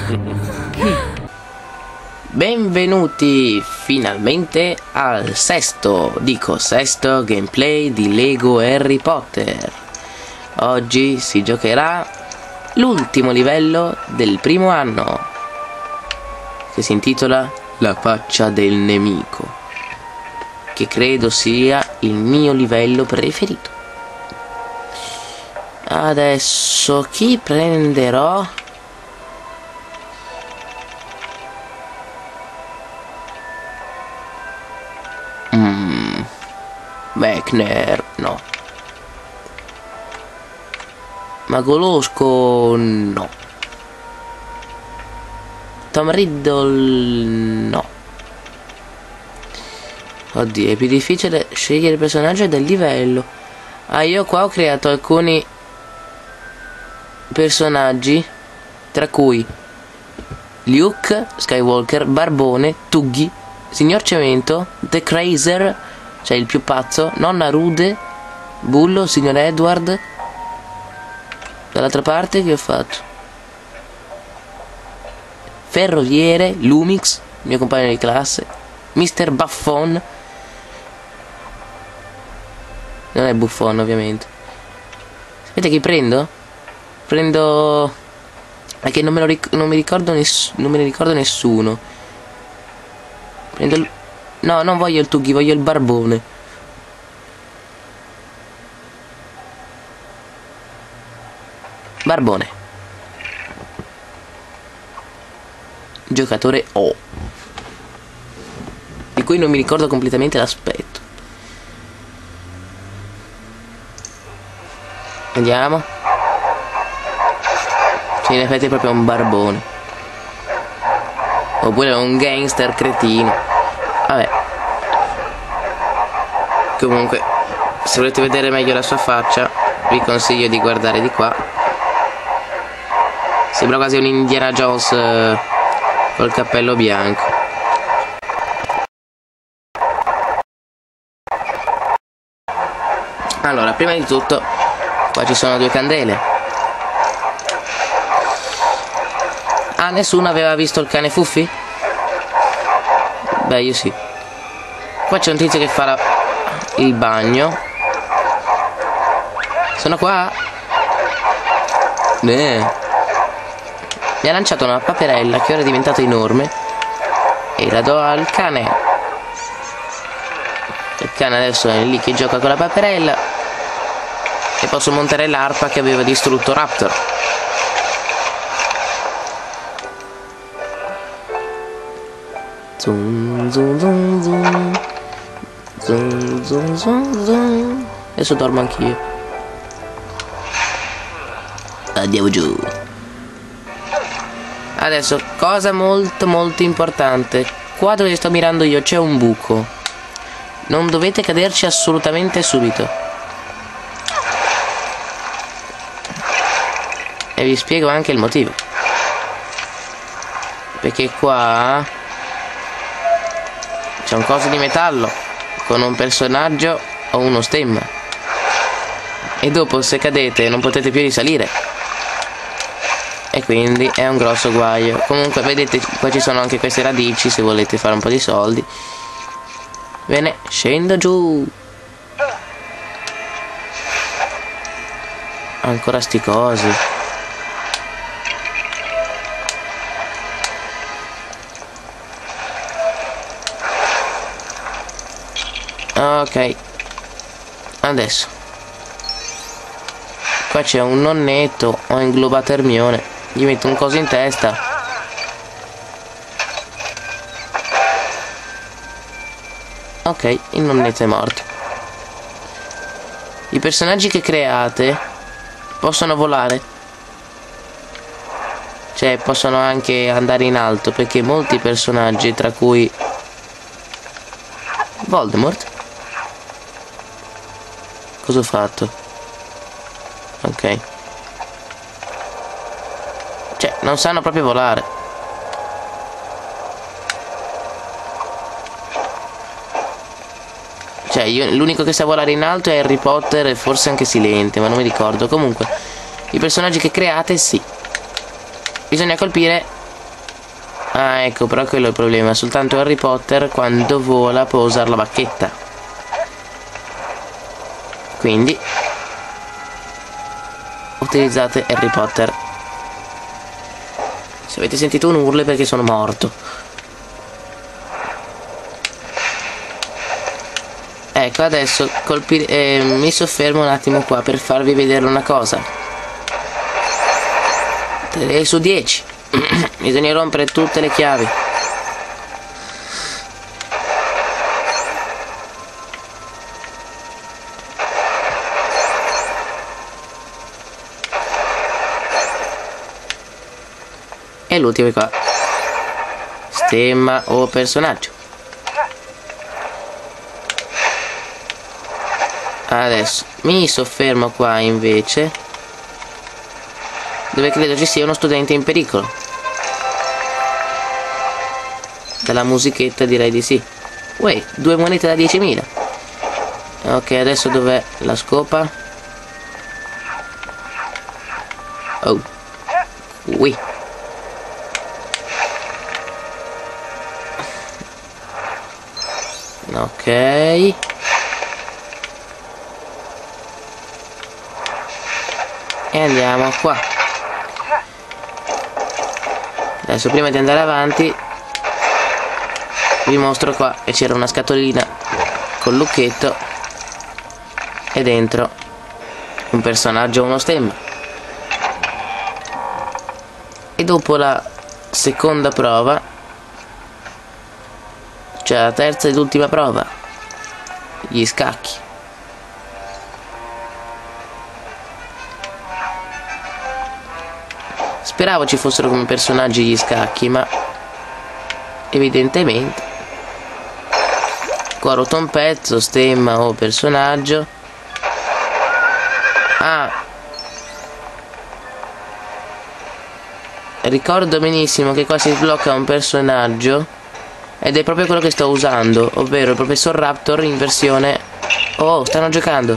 Benvenuti finalmente al sesto gameplay di Lego Harry Potter. Oggi si giocherà l'ultimo livello del primo anno, che si intitola La faccia del nemico, che credo sia il mio livello preferito. Adesso chi prenderò? Mechner, no. Magolosco, no. Tom Riddle, no. Oddio, è più difficile scegliere il personaggio del livello. Io qua ho creato alcuni personaggi, tra cui Luke Skywalker, Barbone, Tuggy, Signor Cemento, The Crazer, cioè il più pazzo, Nonna Rude, Bullo, Signor Edward. Dall'altra parte che ho fatto? Ferroviere, Lumix, mio compagno di classe, Mr. Buffon. Non è Buffon, ovviamente. Sapete chi prendo? Prendo... perché non me ne ricordo nessuno. Prendo il... No, non voglio il Tuggy, voglio il Barbone. Barbone. Giocatore O, di cui non mi ricordo completamente l'aspetto. Vediamo. Sì, in effetti è proprio un barbone. Oppure un gangster cretino. Vabbè. Comunque, se volete vedere meglio la sua faccia, vi consiglio di guardare di qua. Sembra quasi un Indiana Jones col cappello bianco. Allora, prima di tutto, qua ci sono due candele. Ah, nessuno aveva visto il cane Fuffi? Beh, io sì. Qua c'è un tizio che fa il bagno. Sono qua? Mi ha lanciato una paperella che ora è diventata enorme e la do al cane. Il cane adesso è lì che gioca con la paperella e posso montare l'arpa che aveva distrutto Raptor. Zoom, zoom, zoom, zoom. Zoom, zoom, zoom, zoom. Adesso dormo anch'io. Andiamo giù. Adesso, cosa molto importante. Qua dove sto mirando io c'è un buco. Non dovete caderci assolutamente subito. E vi spiego anche il motivo. Perché qua c'è un coso di metallo con un personaggio o uno stemma. E dopo, se cadete, non potete più risalire. E quindi è un grosso guaio. Comunque vedete qua ci sono anche queste radici se volete fare un po' di soldi. Bene, scendo giù. Ancora sti cosi. Ok. Adesso qua c'è un nonnetto. Ho inglobato Hermione. Gli metto un coso in testa. Ok, il nonnetto è morto. I personaggi che create possono volare. Cioè possono anche andare in alto, perché molti personaggi, tra cui Voldemort. Cosa ho fatto? Ok. Cioè, non sanno proprio volare. Cioè, l'unico che sa volare in alto è Harry Potter e forse anche Silente, ma non mi ricordo. Comunque, i personaggi che create, sì. Bisogna colpire Ah, ecco, però quello è il problema. Soltanto Harry Potter quando vola può usare la bacchetta. Quindi utilizzate Harry Potter. Se avete sentito un urlo è perché sono morto. Ecco, adesso mi soffermo un attimo qua per farvi vedere una cosa. 3 su 10. Bisogna rompere tutte le chiavi. E l'ultimo è qua. Stemma o personaggio. Adesso mi soffermo qua invece, dove credo ci sia uno studente in pericolo. Dalla musichetta direi di sì. Uè, 2 monete da 10.000. Ok, adesso dov'è la scopa? Oh. Qui. Ok. E andiamo qua. Adesso prima di andare avanti vi mostro qua che c'era una scatolina col lucchetto e dentro un personaggio, uno stemma. E dopo la seconda prova, cioè la terza ed ultima prova, gli scacchi. Speravo ci fossero come personaggi gli scacchi, ma evidentemente qua rotto un pezzo, stemma o personaggio. Ah, ricordo benissimo che qua si sblocca un personaggio ed è proprio quello che sto usando, ovvero il professor Raptor in versione... Oh, stanno giocando!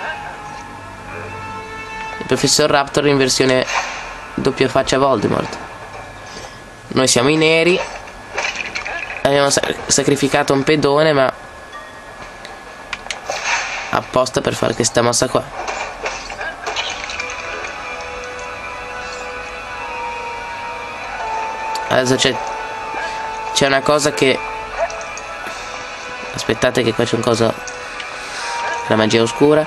Il professor Raptor in versione doppia faccia Voldemort. Noi siamo i neri. Abbiamo sacrificato un pedone, ma apposta per fare questa mossa qua. Adesso c'è una cosa che... Aspettate che qua c'è un coso... La magia oscura.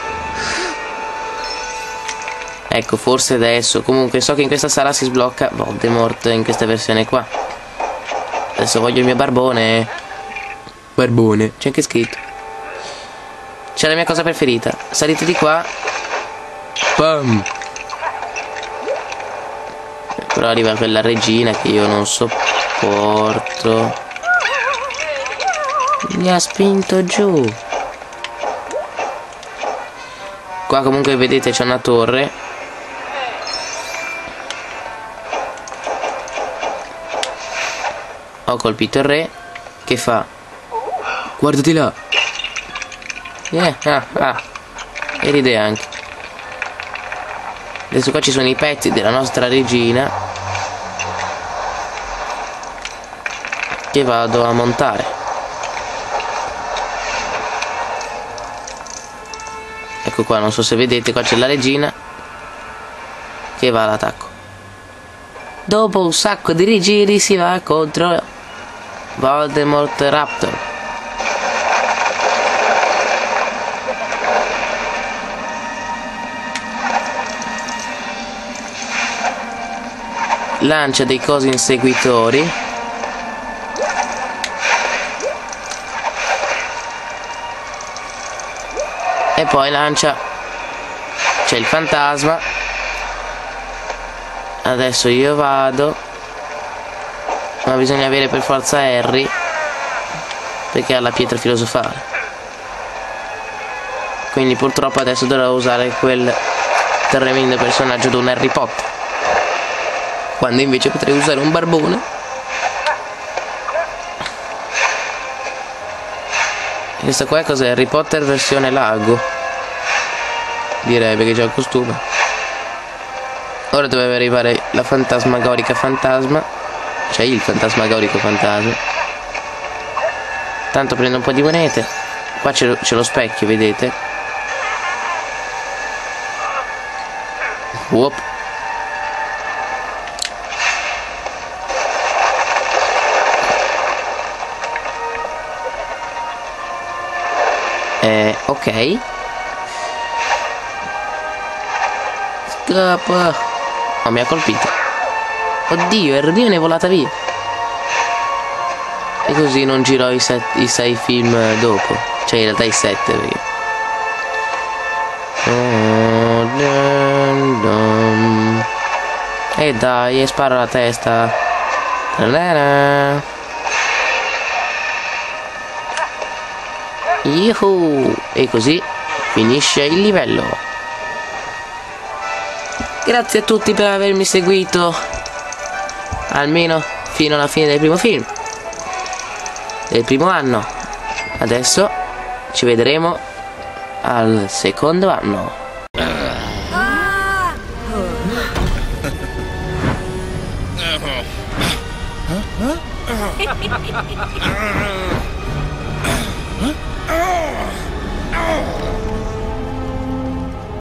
Ecco, forse adesso. Comunque so che in questa sala si sblocca Voldemort in questa versione qua. Adesso voglio il mio barbone. Barbone, c'è anche scritto. C'è la mia cosa preferita. Salite di qua. Pam. Però arriva quella regina che io non sopporto. Mi ha spinto giù. Qua comunque vedete c'è una torre. Ho colpito il re. Che fa? Guardati là. E ride anche. Adesso qua ci sono i pezzi della nostra regina che vado a montare. Ecco qua, non so se vedete, qua c'è la regina che va all'attacco. Dopo un sacco di rigiri si va contro Voldemort Raptor. Lancia dei cosi inseguitori. E poi lancia. C'è il fantasma. Adesso io vado. Ma bisogna avere per forza Harry, perché ha la pietra filosofale. Quindi purtroppo adesso dovrò usare quel tremendo personaggio di un Harry Potter, quando invece potrei usare un barbone. Questa qua è cos'è? Harry Potter versione lago, direi, perché c'è il costume. Ora doveva arrivare la fantasmagorica fantasma cioè il fantasmagorico fantasma. Tanto prendo un po' di monete. Qua c'è lo specchio, vedete? Whoop. Ok. Scappa. Oh, mi ha colpito. Oddio, Erdine è volata via. E così non girò i 6 film dopo. Cioè in realtà i 7 perché... E dai, sparo la testa. Yuhu! E così finisce il livello. Grazie a tutti per avermi seguito, almeno fino alla fine del primo film, del primo anno. Adesso ci vedremo al secondo anno. Oh!